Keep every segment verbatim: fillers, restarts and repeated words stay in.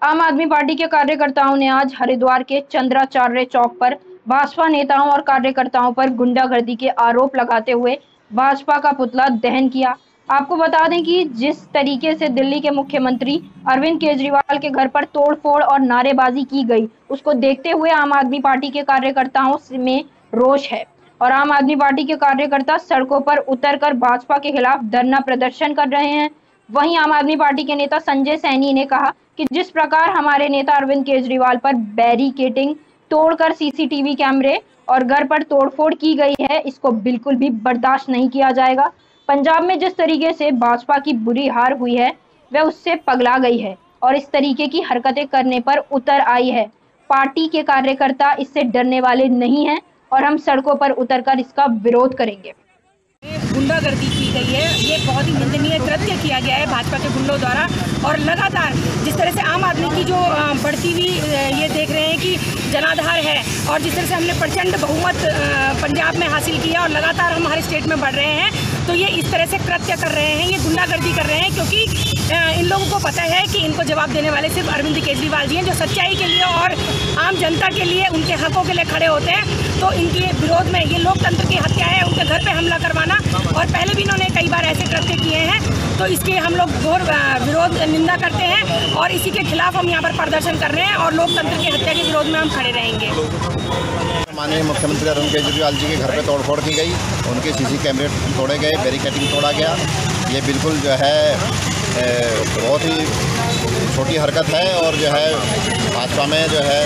आम आदमी पार्टी के कार्यकर्ताओं ने आज हरिद्वार के चंद्राचार्य चौक पर भाजपा नेताओं और कार्यकर्ताओं पर गुंडागर्दी के आरोप लगाते हुए भाजपा का पुतला दहन किया। आपको बता दें कि जिस तरीके से दिल्ली के मुख्यमंत्री अरविंद केजरीवाल के घर पर तोड़फोड़ और नारेबाजी की गई, उसको देखते हुए आम आदमी पार्टी के कार्यकर्ताओं में रोष है और आम आदमी पार्टी के कार्यकर्ता सड़कों पर उतरकर भाजपा के खिलाफ धरना प्रदर्शन कर रहे हैं। वहीं आम आदमी पार्टी के नेता संजय सैनी ने कहा कि जिस प्रकार हमारे नेता अरविंद केजरीवाल पर बैरिकेडिंग तोड़कर सीसीटीवी कैमरे और घर पर तोड़फोड़ की गई है, इसको बिल्कुल भी बर्दाश्त नहीं किया जाएगा। पंजाब में जिस तरीके से भाजपा की बुरी हार हुई है, वह उससे पगला गई है और इस तरीके की हरकतें करने पर उतर आई है। पार्टी के कार्यकर्ता इससे डरने वाले नहीं हैं और हम सड़कों पर उतरकर इसका विरोध करेंगे। गुंडागर्दी की गई है, ये बहुत ही निंदनीय कृत्य किया गया है भाजपा के गुंडों द्वारा। और लगातार जिस तरह से आम आदमी की जो बढ़ती हुई ये देख रहे हैं कि जनाधार है और जिस तरह से हमने प्रचंड बहुमत पंजाब में हासिल किया और लगातार हम हर स्टेट में बढ़ रहे हैं, तो ये इस तरह से कृत्य कर रहे हैं, ये गुंडागर्दी कर रहे हैं, क्योंकि इन लोगों को पता है कि इनको जवाब देने वाले सिर्फ अरविंद केजरीवाल जी हैं, जो सच्चाई के लिए और आम जनता के लिए, उनके हकों के लिए खड़े होते हैं। तो इनके विरोध में ये लोकतंत्र की हत्या है, उनके घर पे हमला करवाना, और पहले भी इन्होंने कई बार ऐसे कृत्य किए हैं। तो इसके हम लोग घोर विरोध निंदा करते हैं और इसी के खिलाफ हम यहाँ पर प्रदर्शन कर रहे हैं और लोकतंत्र की हत्या के विरोध में हम खड़े रहेंगे। माननीय मुख्यमंत्री अरविंद केजरीवाल जी के घर पे तोड़फोड़ की गई, उनके सीसी कैमरे तोड़े गए, बैरिकेडिंग तोड़ा गया। ये बिल्कुल जो है बहुत ही छोटी हरकत है और जो है भाजपा में जो है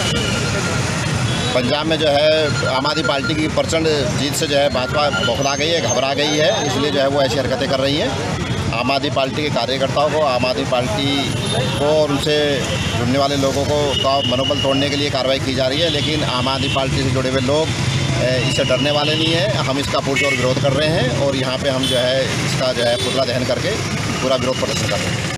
पंजाब में जो है आम आदमी पार्टी की प्रचंड जीत से जो है भाजपा बौखला गई है, घबरा गई है, इसलिए जो है वो ऐसी हरकतें कर रही हैं। आम आदमी पार्टी के कार्यकर्ताओं को, आम आदमी पार्टी को और उनसे जुड़ने वाले लोगों को का मनोबल तोड़ने के लिए कार्रवाई की जा रही है, लेकिन आम आदमी पार्टी से जुड़े हुए लोग इससे डरने वाले नहीं हैं। हम इसका पुरजोर विरोध कर रहे हैं और यहाँ पे हम जो है इसका जो है पुतला दहन करके पूरा विरोध प्रदर्शन कर रहे हैं।